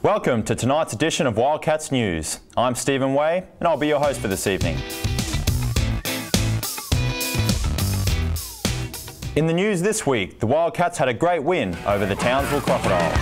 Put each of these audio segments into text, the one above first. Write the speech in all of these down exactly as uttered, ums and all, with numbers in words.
Welcome to tonight's edition of Wildcats News. I'm Stephen Way and I'll be your host for this evening. In the news this week, the Wildcats had a great win over the Townsville Crocodiles.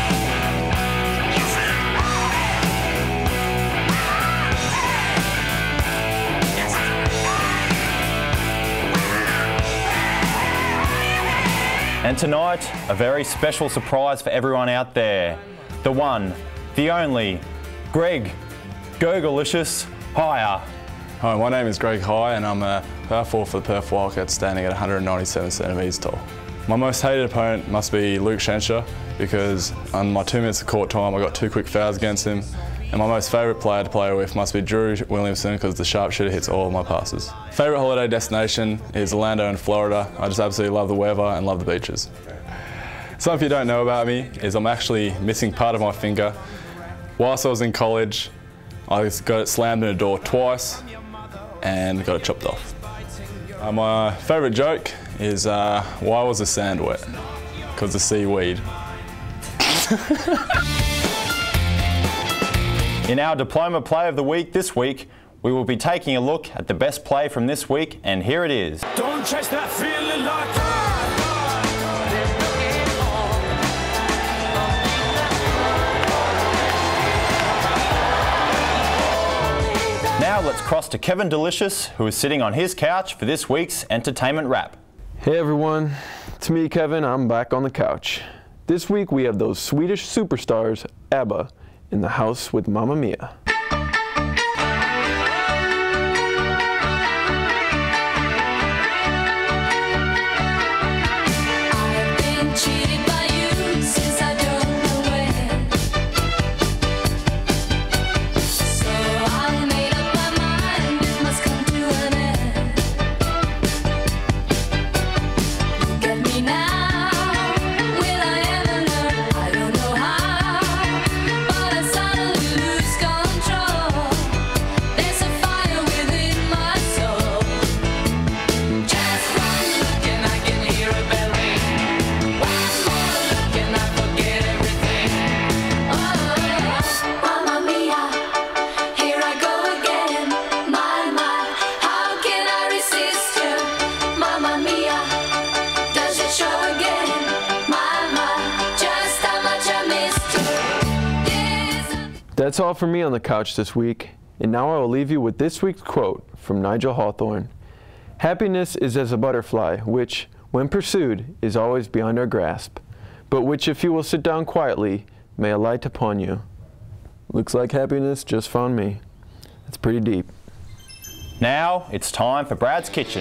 And tonight, a very special surprise for everyone out there. The one, the only, Greg Gogalicious Hire. Hi, my name is Greg High and I'm a power forward for the Perth Wildcats standing at one hundred ninety-seven centimetres tall. My most hated opponent must be Luke Schenscher because on my two minutes of court time I got two quick fouls against him, and my most favourite player to play with must be Drew Williamson because the sharpshooter hits all of my passes. Favourite holiday destination is Orlando in Florida. I just absolutely love the weather and love the beaches. Something you don't know about me is I'm actually missing part of my finger. Whilst I was in college, I got it slammed in a door twice and got it chopped off. Uh, my favourite joke is, uh, why was the sand wet? Because the seaweed. In our Diploma Play of the Week this week, we will be taking a look at the best play from this week, and here it is. Don't chase that feeling like Now let's cross to Kevin Delicious, who is sitting on his couch for this week's entertainment wrap. Hey everyone, it's me Kevin, I'm back on the couch. This week we have those Swedish superstars, ABBA, in the house with Mamma Mia. That's all for me on the couch this week, and now I will leave you with this week's quote from Nigel Hawthorne. Happiness is as a butterfly, which, when pursued, is always beyond our grasp, but which, if you will sit down quietly, may alight upon you. Looks like happiness just found me. That's pretty deep. Now it's time for Brad's Kitchen.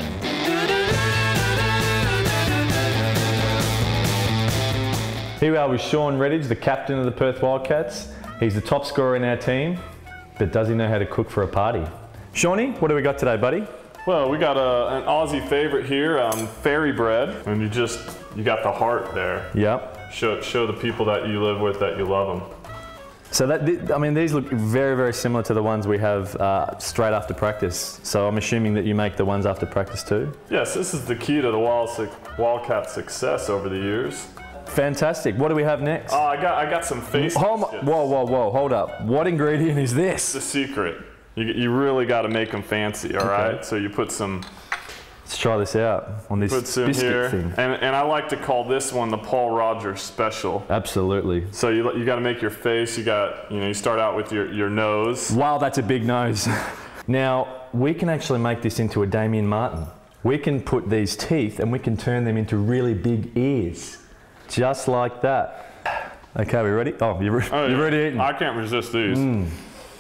Here we are with Sean Redditch, the captain of the Perth Wildcats. He's the top scorer in our team, but does he know how to cook for a party? Shawnee, what do we got today, buddy? Well, we got a, an Aussie favorite here, um, fairy bread, and you just, you got the heart there. Yep. Show, show the people that you live with that you love them. So that, I mean, these look very, very similar to the ones we have uh, straight after practice. So I'm assuming that you make the ones after practice too? Yes, this is the key to the Wild, Wildcat success over the years. Fantastic. What do we have next? Oh, I got I got some face. Hold, whoa, whoa, whoa, hold up. What ingredient is this? It's a secret. You, you really got to make them fancy, all right? Okay. So you put some... Let's try this out on this put some biscuit here. thing. And, and I like to call this one the Paul Rogers special. Absolutely. So you, you got to make your face, you got, you know, you start out with your, your nose. Wow, that's a big nose. Now, we can actually make this into a Damien Martin. We can put these teeth and we can turn them into really big ears. Just like that. Okay, we ready? Oh, you're, re oh, you're yeah. ready eating? I can't resist these. Mm.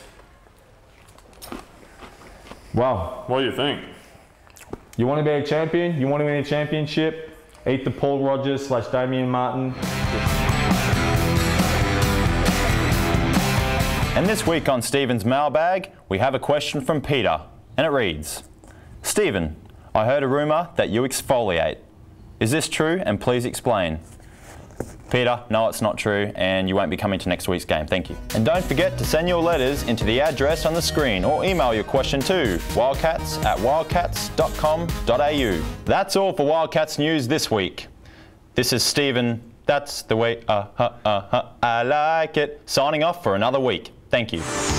Wow. What do you think? You want to be a champion? You want to win a championship? Eat the Paul Rogers slash Damien Martin. And this week on Stephen's Mailbag, we have a question from Peter, and it reads, Stephen, I heard a rumour that you exfoliate. Is this true? And please explain. Peter, no, it's not true, and you won't be coming to next week's game. Thank you. And don't forget to send your letters into the address on the screen or email your question to wildcats at wildcats dot com dot a u. That's all for Wildcats News this week. This is Stephen That's the way, uh, uh, uh, uh, I like it. Signing off for another week. Thank you.